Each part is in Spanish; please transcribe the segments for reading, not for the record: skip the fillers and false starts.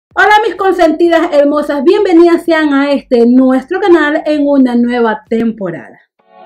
Hola mis consentidas hermosas, bienvenidas sean a nuestro canal en una nueva temporada.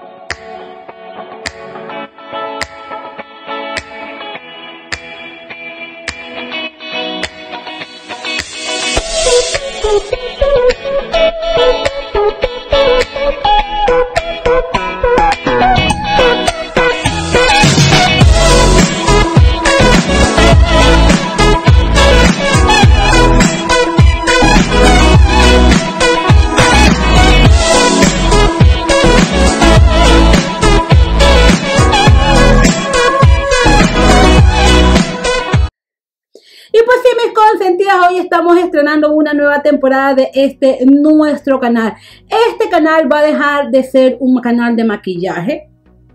Y pues sí, mis consentidas, hoy estamos estrenando una nueva temporada de nuestro canal. Este canal va a dejar de ser un canal de maquillaje.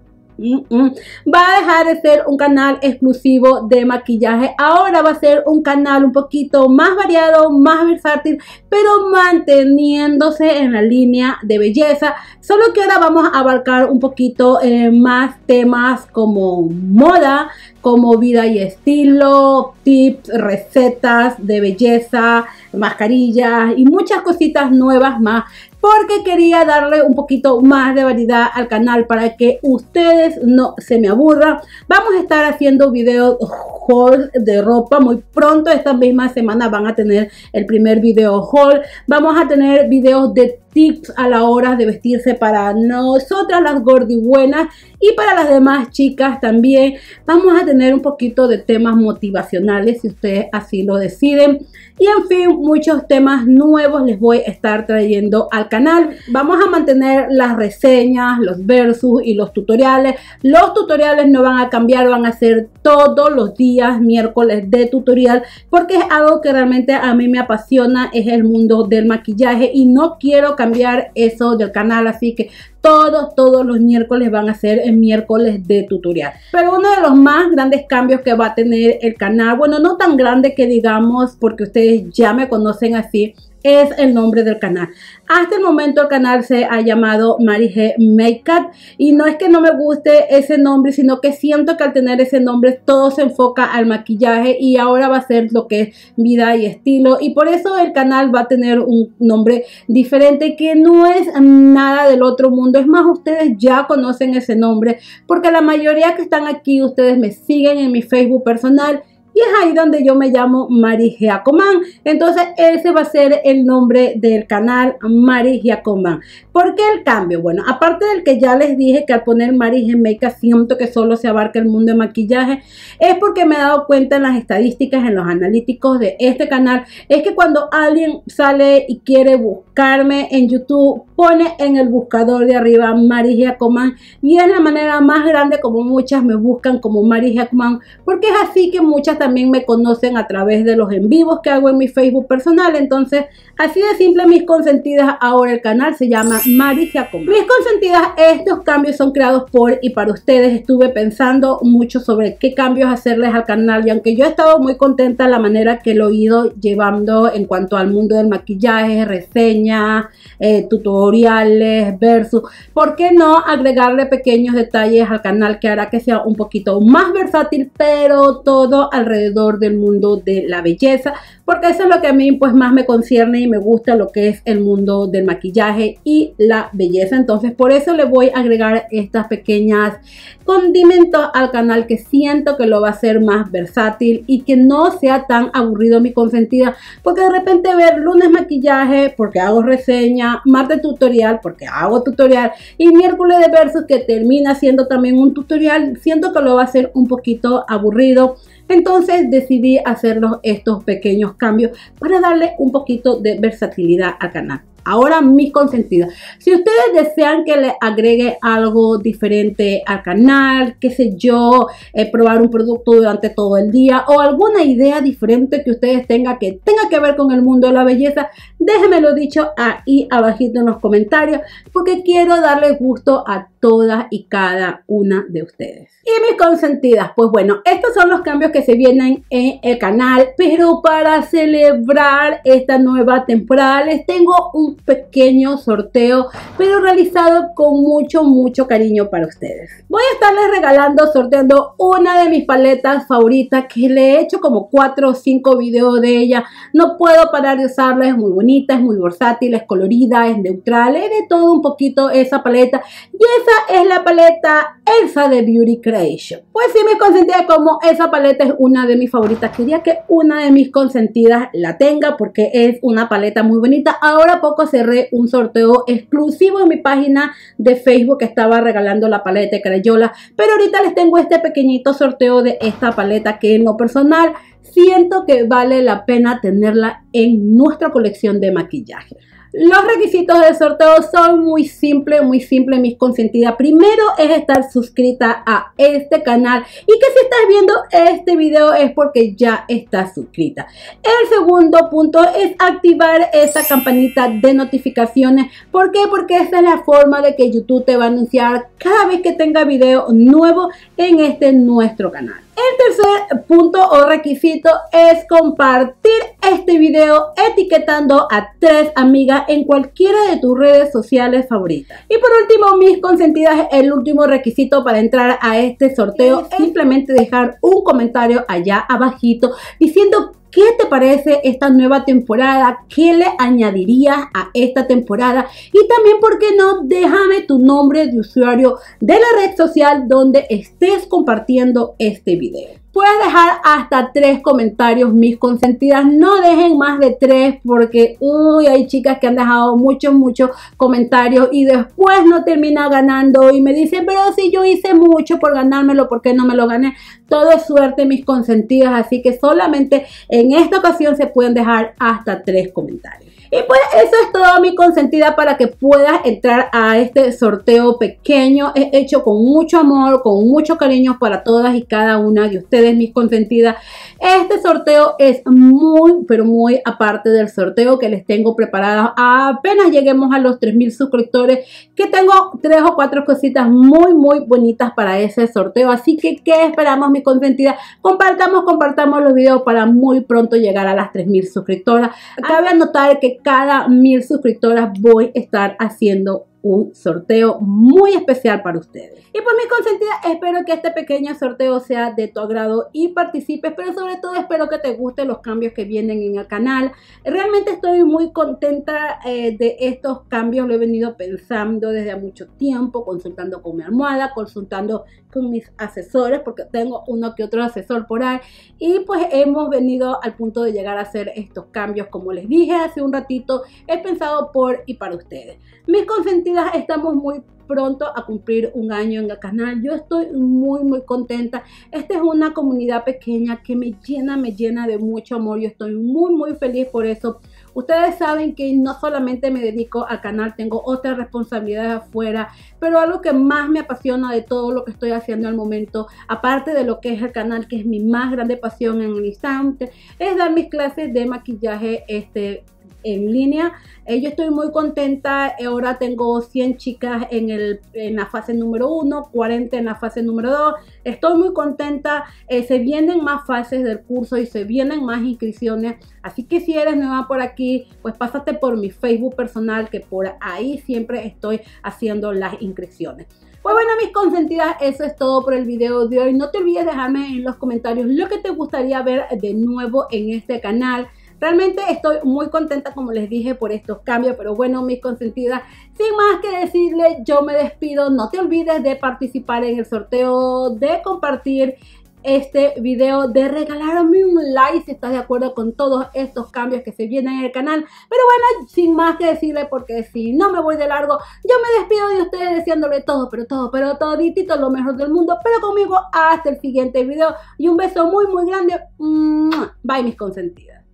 Va a dejar de ser un canal exclusivo de maquillaje. Ahora va a ser un canal un poquito más variado, más versátil, pero manteniéndose en la línea de belleza. Solo que ahora vamos a abarcar un poquito más temas como moda, como vida y estilo, tips, recetas de belleza, mascarillas y muchas cositas nuevas más, porque quería darle un poquito más de variedad al canal para que ustedes no se me aburran. Vamos a estar haciendo videos haul de ropa muy pronto. Esta misma semana van a tener el primer video haul. Vamos a tener videos de tips a la hora de vestirse para nosotras las gordibuenas y para las demás chicas también. Vamos a tener un poquito de temas motivacionales si ustedes así lo deciden. Y en fin, muchos temas nuevos les voy a estar trayendo al canal. Vamos a mantener las reseñas, los versus y los tutoriales. Los tutoriales no van a cambiar, van a ser todos los días miércoles de tutorial, porque es algo que realmente a mí me apasiona, es el mundo del maquillaje y no quiero cambiar eso del canal, así que todos los miércoles van a ser el miércoles de tutorial. Pero uno de los más grandes cambios que va a tener el canal, bueno, no tan grande que digamos, porque ustedes ya me conocen así, es el nombre del canal. Hasta el momento el canal se ha llamado Mari G Makeup y no es que no me guste ese nombre, sino que siento que al tener ese nombre todo se enfoca al maquillaje y ahora va a ser lo que es vida y estilo, y por eso el canal va a tener un nombre diferente que no es nada del otro mundo. Es más, ustedes ya conocen ese nombre porque la mayoría que están aquí ustedes me siguen en mi Facebook personal. Y es ahí donde yo me llamo Mari Giacoman. Entonces ese va a ser el nombre del canal, Mari Giacoman. ¿Por qué el cambio? Bueno, aparte del que ya les dije que al poner Mari G Makeup siento que solo se abarca el mundo de maquillaje, es porque me he dado cuenta en las estadísticas, en los analíticos de este canal, es que cuando alguien sale y quiere buscarme en YouTube, pone en el buscador de arriba Mari Giacoman y es la manera más grande como muchas me buscan como Mari Giacoman, porque es así que muchas también me conocen a través de los en vivos que hago en mi Facebook personal. Entonces, así de simple, mis consentidas, ahora el canal se llama Mari Giacoman. Mis consentidas, estos cambios son creados por y para ustedes. Estuve pensando mucho sobre qué cambios hacerles al canal y aunque yo he estado muy contenta de la manera que lo he ido llevando en cuanto al mundo del maquillaje, reseñas, tutoriales, versus, ¿por qué no agregarle pequeños detalles al canal que hará que sea un poquito más versátil, pero todo alrededor del mundo de la belleza? Porque eso es lo que a mí pues más me concierne y me gusta, lo que es el mundo del maquillaje y la belleza. Entonces por eso le voy a agregar estas pequeñas condimentos al canal que siento que lo va a hacer más versátil y que no sea tan aburrido mi consentida, porque de repente ver lunes maquillaje porque hago reseña, martes tutorial porque hago tutorial y miércoles de versus que termina siendo también un tutorial, siento que lo va a hacer un poquito aburrido. Entonces decidí hacerlos estos pequeños cambios para darle un poquito de versatilidad al canal. Ahora, mis consentidas, si ustedes desean que les agregue algo diferente al canal, qué sé yo, probar un producto durante todo el día o alguna idea diferente que ustedes tenga que ver con el mundo de la belleza, déjenmelo dicho ahí abajito en los comentarios, porque quiero darle gusto a todas y cada una de ustedes. Y mis consentidas, pues bueno, estos son los cambios que se vienen en el canal, pero para celebrar esta nueva temporada les tengo un pequeño sorteo, pero realizado con mucho cariño para ustedes. Voy a estarles sorteando una de mis paletas favoritas que le he hecho como 4 o 5 videos de ella. No puedo parar de usarla, es muy bonita, es muy versátil, es colorida, es neutral, es de todo un poquito esa paleta. Y esa es la paleta Elsa de Beauty Creation. Pues sí, mis consentidas, como esa paleta es una de mis favoritas, quería que una de mis consentidas la tenga porque es una paleta muy bonita. Ahora poco cerré un sorteo exclusivo en mi página de Facebook que estaba regalando la paleta de Crayola, pero ahorita les tengo este pequeñito sorteo de esta paleta que en lo personal siento que vale la pena tenerla en nuestra colección de maquillaje. Los requisitos del sorteo son muy simples, mis consentidas. Primero es estar suscrita a este canal y que si estás viendo este video es porque ya estás suscrita. El segundo punto es activar esa campanita de notificaciones. ¿Por qué? Porque esa es la forma de que YouTube te va a anunciar cada vez que tenga video nuevo en nuestro canal. El tercer punto o requisito es compartir este video etiquetando a 3 amigas en cualquiera de tus redes sociales favoritas. Y por último, mis consentidas, el último requisito para entrar a este sorteo es simplemente dejar un comentario allá abajito diciendo ¿qué te parece esta nueva temporada? ¿Qué le añadirías a esta temporada? Y también, ¿por qué no? Déjame tu nombre de usuario de la red social donde estés compartiendo este video. Puedes dejar hasta 3 comentarios, mis consentidas. No dejen más de 3 porque hay chicas que han dejado muchos comentarios y después no termina ganando y me dicen, pero si yo hice mucho por ganármelo, ¿por qué no me lo gané? Todo es suerte, mis consentidas, así que solamente en esta ocasión se pueden dejar hasta 3 comentarios. Y pues eso es todo, mi consentida, para que puedas entrar a este sorteo pequeño. Es hecho con mucho amor, con mucho cariño para todas y cada una de ustedes, mis consentidas. Este sorteo es pero muy aparte del sorteo que les tengo preparado. Apenas lleguemos a los 3000 suscriptores, que tengo 3 o 4 cositas muy bonitas para ese sorteo. Así que, ¿qué esperamos, mis consentidas? Compartamos los videos para muy pronto llegar a las 3000 suscriptoras. Cabe anotar que cada 1000 suscriptoras voy a estar haciendo un sorteo muy especial para ustedes. Y pues, mis consentidas, espero que este pequeño sorteo sea de tu agrado y participes, pero sobre todo espero que te gusten los cambios que vienen en el canal. Realmente estoy muy contenta de estos cambios. Lo he venido pensando desde mucho tiempo, consultando con mi almohada, consultando con mis asesores, porque tengo uno que otro asesor por ahí, y pues hemos venido al punto de llegar a hacer estos cambios. Como les dije hace un ratito, he pensado por y para ustedes. Mis consentidas, estamos muy pronto a cumplir un año en el canal. Yo estoy muy contenta. Esta es una comunidad pequeña que me llena de mucho amor. Yo estoy muy feliz por eso. Ustedes saben que no solamente me dedico al canal, tengo otras responsabilidades afuera, pero algo que más me apasiona de todo lo que estoy haciendo al momento, aparte de lo que es el canal, que es mi más grande pasión en el instante, es dar mis clases de maquillaje en línea. Yo estoy muy contenta. Ahora tengo 100 chicas en la fase número 1, 40 en la fase número 2. Estoy muy contenta. Se vienen más fases del curso y se vienen más inscripciones. Así que si eres nueva por aquí, pues pásate por mi Facebook personal, que por ahí siempre estoy haciendo las inscripciones. Pues bueno, mis consentidas, eso es todo por el video de hoy. No te olvides dejarme en los comentarios lo que te gustaría ver de nuevo en este canal. Realmente estoy muy contenta, como les dije, por estos cambios. Pero bueno, mis consentidas, sin más que decirles, yo me despido. No te olvides de participar en el sorteo, de compartir este video, de regalarme un like si estás de acuerdo con todos estos cambios que se vienen en el canal. Pero bueno, sin más que decirles, porque si no me voy de largo, yo me despido de ustedes deseándole todo, pero toditito lo mejor del mundo. Pero conmigo hasta el siguiente video y un beso muy grande. Bye, mis consentidas.